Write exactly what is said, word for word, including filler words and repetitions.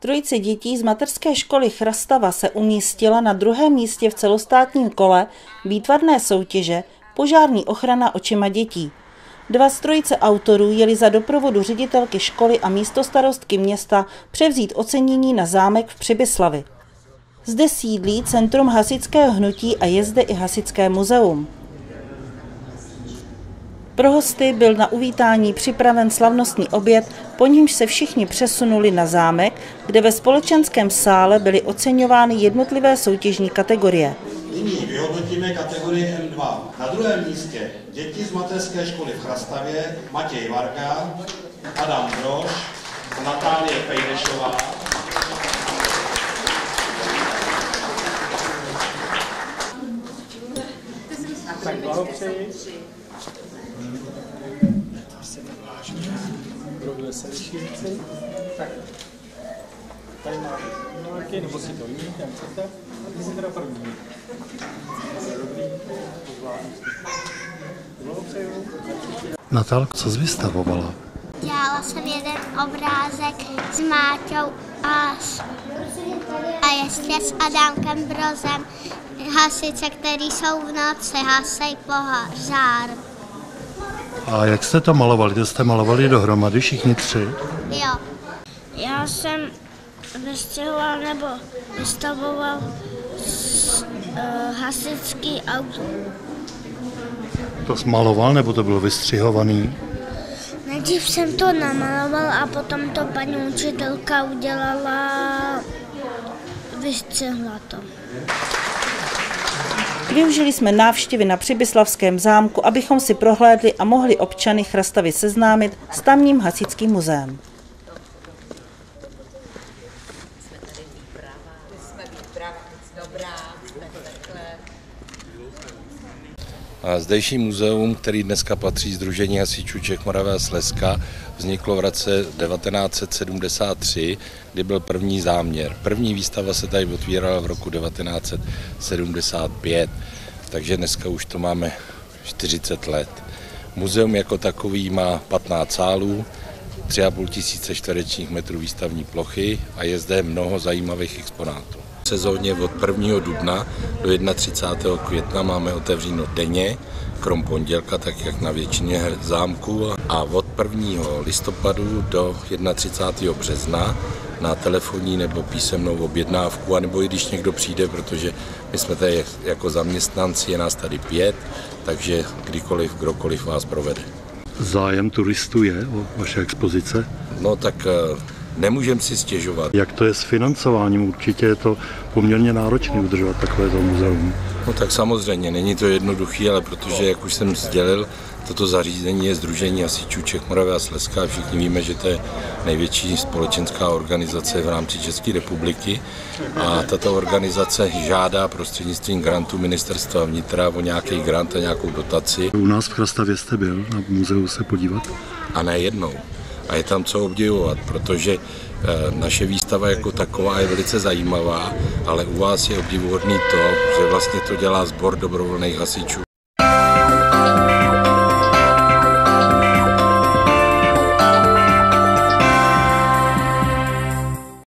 Trojice dětí z mateřské školy Chrastava se umístila na druhém místě v celostátním kole výtvarné soutěže Požární ochrana očima dětí. Dva z trojice autorů jeli za doprovodu ředitelky školy a místostarostky města převzít ocenění na zámek v Přibyslavi. Zde sídlí Centrum hasičského hnutí a je zde i hasičské muzeum. Pro hosty byl na uvítání připraven slavnostní oběd, po němž se všichni přesunuli na zámek, kde ve společenském sále byly oceňovány jednotlivé soutěžní kategorie. Nyní vyhodnotíme kategorii M dva. Na druhém místě děti z mateřské školy v Chrastavě Matěj Varga, Adam Brož a Natálie Pejdešová. Tak blahopřeji. Budou veselější věci. Tak. Tady má nějaký, nebo si to jiný, jak chcete. A ty jsi teda první. Dobrý, to zvládnu. Blahopřeju. Natal, co jsi vystavovala? Dělala jsem jeden obrázek s Máťou a, s, a ještě s Adámkem Brozem. Hasiče, který jsou v noci, hasej požár. A jak jste to malovali? To jste malovali dohromady všichni tři? Jo. Já jsem vystřihoval nebo vystavoval uh, hasičský auto. To jsi maloval, nebo to bylo vystřihovaný? Nejdřív jsem to namaloval a potom to paní učitelka udělala, vystřihla to. Využili jsme návštěvy na Přibyslavském zámku, abychom si prohlédli a mohli občany Chrastavy seznámit s tamním hasičským muzeem. A zdejší muzeum, který dneska patří Sdružení hasičů Čech, Moravy a Slezska, vzniklo v roce devatenáct set sedmdesát tři, kdy byl první záměr. První výstava se tady otvírala v roku devatenáct set sedmdesát pět, takže dneska už to máme čtyřicet let. Muzeum jako takový má patnáct sálů, tři a půl tisíce čtverečních metrů výstavní plochy a je zde mnoho zajímavých exponátů. V sezóně od prvního dubna do třicátého prvního května máme otevřeno denně, krom pondělka, tak jak na většině zámků, a od prvního listopadu do třicátého prvního března na telefonní nebo písemnou objednávku, anebo i když někdo přijde, protože my jsme tady jako zaměstnanci, je nás tady pět, takže kdykoliv, kdokoliv vás provede. Zájem turistů je o vaše expozice? No tak nemůžeme si stěžovat. Jak to je s financováním? Určitě je to poměrně náročné udržovat takovéto muzeum. No tak samozřejmě, není to jednoduché, ale protože, jak už jsem sdělil, toto zařízení je Sdružení hasičů Čech, Moravy a Slezska a všichni víme, že to je největší společenská organizace v rámci České republiky a tato organizace žádá prostřednictvím grantu Ministerstva vnitra o nějaký grant a nějakou dotaci. U nás v Chrastavě jste byl na muzeu se podívat? A ne jednou. A je tam co obdivovat, protože naše výstava jako taková je velice zajímavá, ale u vás je obdivuhodný to, že vlastně to dělá sbor dobrovolných hasičů.